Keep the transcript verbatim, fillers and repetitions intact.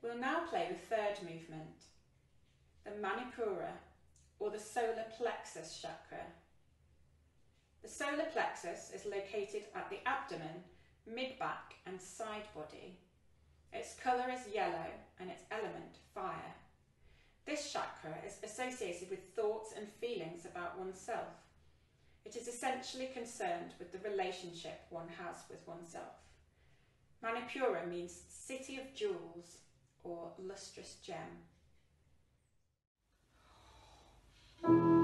We'll now play the third movement, the Manipura, or the Solar Plexus Chakra. The solar plexus is located at the abdomen, mid-back and side body. Its colour is yellow and its element fire. This chakra is associated with thoughts and feelings about oneself. It is essentially concerned with the relationship one has with oneself. Manipura means city of jewels or lustrous gem.